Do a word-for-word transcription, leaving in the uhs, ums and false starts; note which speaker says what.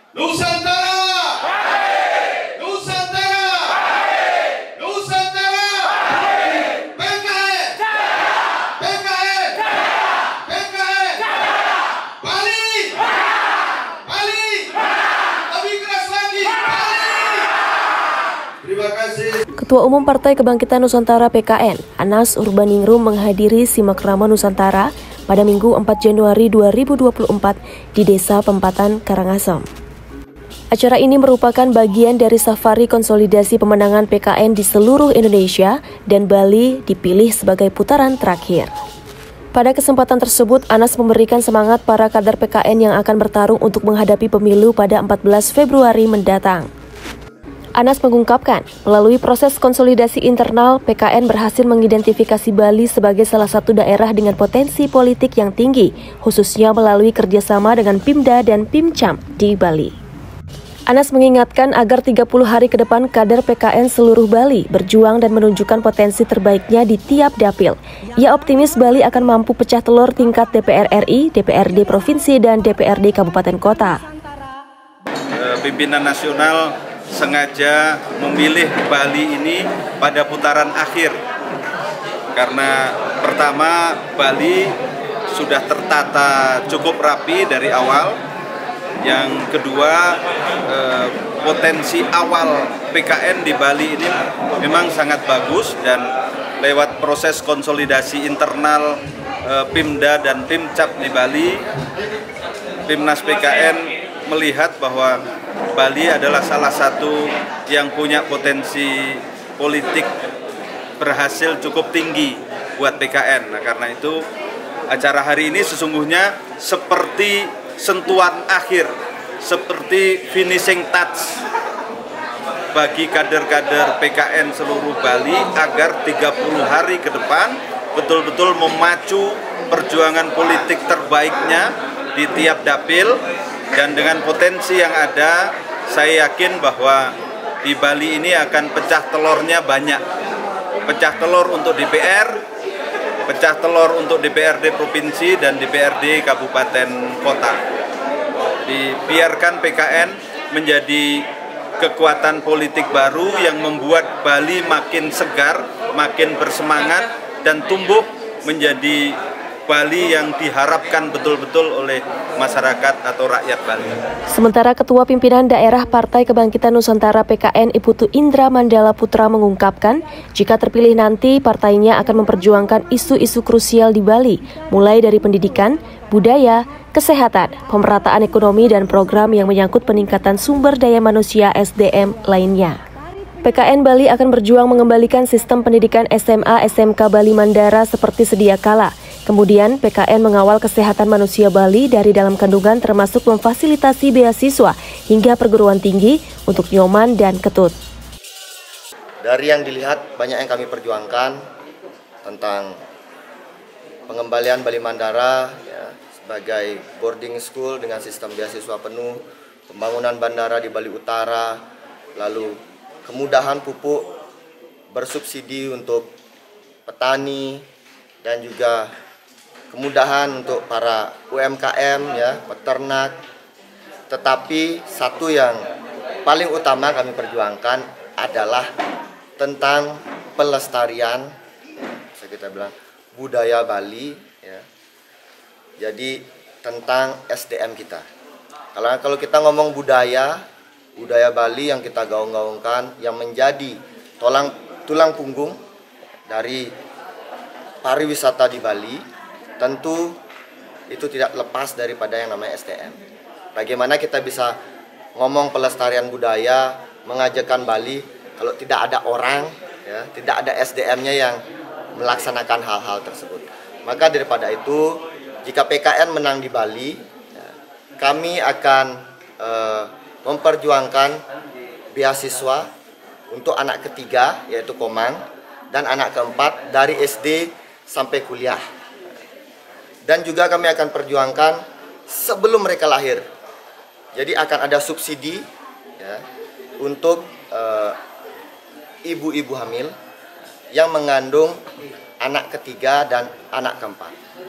Speaker 1: Nusantara! Nusantara! Nusantara! P K N! P K N! P K N! Bali! Bali! Lebih keras lagi! Bali! Terima kasih.
Speaker 2: Ketua Umum Partai Kebangkitan Nusantara P K N, Anas Urbaningrum menghadiri Simak Rama Nusantara pada Minggu empat Januari dua ribu dua puluh empat di Desa Pempatan, Karangasem. Acara ini merupakan bagian dari safari konsolidasi pemenangan P K N di seluruh Indonesia dan Bali dipilih sebagai putaran terakhir. Pada kesempatan tersebut, Anas memberikan semangat para kader P K N yang akan bertarung untuk menghadapi pemilu pada empat belas Februari mendatang. Anas mengungkapkan, melalui proses konsolidasi internal, P K N berhasil mengidentifikasi Bali sebagai salah satu daerah dengan potensi politik yang tinggi, khususnya melalui kerjasama dengan Pimda dan Pimcam di Bali. Anas mengingatkan agar tiga puluh hari ke depan kader P K N seluruh Bali berjuang dan menunjukkan potensi terbaiknya di tiap dapil. Ia optimis Bali akan mampu pecah telur tingkat D P R R I, D P R D Provinsi, dan D P R D Kabupaten Kota.
Speaker 3: Pimpinan nasional sengaja memilih Bali ini pada putaran akhir karena pertama Bali sudah tertata cukup rapi dari awal, yang kedua eh, potensi awal P K N di Bali ini memang sangat bagus, dan lewat proses konsolidasi internal eh, Pimda dan Pimcap di Bali, Timnas P K N melihat bahwa Bali adalah salah satu yang punya potensi politik berhasil cukup tinggi buat P K N. Nah, karena itu acara hari ini sesungguhnya seperti sentuhan akhir, seperti finishing touch bagi kader-kader P K N seluruh Bali agar tiga puluh hari ke depan betul-betul memacu perjuangan politik terbaiknya di tiap dapil. Dan dengan potensi yang ada, saya yakin bahwa di Bali ini akan pecah telurnya banyak. Pecah telur untuk D P R, pecah telur untuk D P R D Provinsi dan D P R D Kabupaten Kota. Dibiarkan P K N menjadi kekuatan politik baru yang membuat Bali makin segar, makin bersemangat, dan tumbuh menjadi Bali yang diharapkan betul-betul oleh masyarakat atau rakyat Bali.
Speaker 2: Sementara Ketua Pimpinan Daerah Partai Kebangkitan Nusantara P K N Iputu Indra Mandala Putra mengungkapkan, jika terpilih nanti partainya akan memperjuangkan isu-isu krusial di Bali, mulai dari pendidikan, budaya, kesehatan, pemerataan ekonomi, dan program yang menyangkut peningkatan sumber daya manusia S D M lainnya. P K N Bali akan berjuang mengembalikan sistem pendidikan S M A S M K Bali Mandara seperti sedia kala. Kemudian, P K N mengawal kesehatan manusia Bali dari dalam kandungan, termasuk memfasilitasi beasiswa hingga perguruan tinggi untuk Nyoman dan Ketut.
Speaker 4: Dari yang dilihat, banyak yang kami perjuangkan tentang pengembalian Bali Mandara ya, sebagai boarding school dengan sistem beasiswa penuh, pembangunan bandara di Bali Utara, lalu kemudahan pupuk bersubsidi untuk petani, dan juga kemudahan untuk para U M K M ya, peternak. Tetapi satu yang paling utama kami perjuangkan adalah tentang pelestarian, bisa kita bilang budaya Bali ya. Jadi tentang S D M kita. Kalau kalau kita ngomong budaya, budaya Bali yang kita gaung-gaungkan, yang menjadi tulang tulang punggung dari pariwisata di Bali, tentu itu tidak lepas daripada yang namanya S D M. Bagaimana kita bisa ngomong pelestarian budaya, mengajarkan Bali, kalau tidak ada orang, ya, tidak ada S D M-nya yang melaksanakan hal-hal tersebut. Maka daripada itu, jika P K N menang di Bali, ya, kami akan eh, memperjuangkan beasiswa untuk anak ketiga, yaitu Komang, dan anak keempat dari S D sampai kuliah. Dan juga kami akan perjuangkan sebelum mereka lahir. Jadi akan ada subsidi ya, untuk ibu-ibu hamil yang mengandung anak ketiga dan anak keempat.